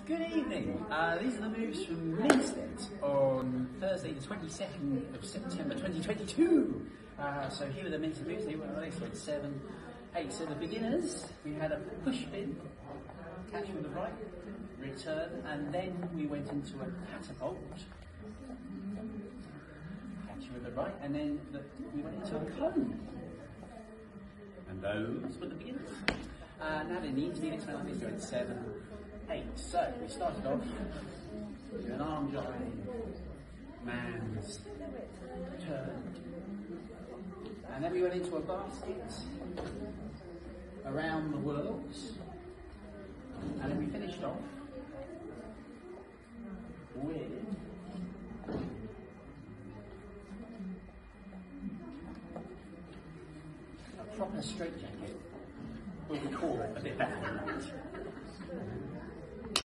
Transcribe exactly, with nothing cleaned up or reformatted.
Good evening. Uh, these are the moves from Minstead on Thursday the twenty-second of September twenty twenty-two. Uh, so here are the Minstead moves. They went so it's seven, eight. So the beginners, we had a pushspin, catch with the right, return, and then we went into a catapult, catch with the right, and then the, we went into a cone. And those were the beginners. Uh, now they need to be next round. These go at seven, eight. So we started off with an Armjive, man's turn, and then we went into a basket around the worlds, and then we finished off with a proper straitjacket. But we call it a bit better than that.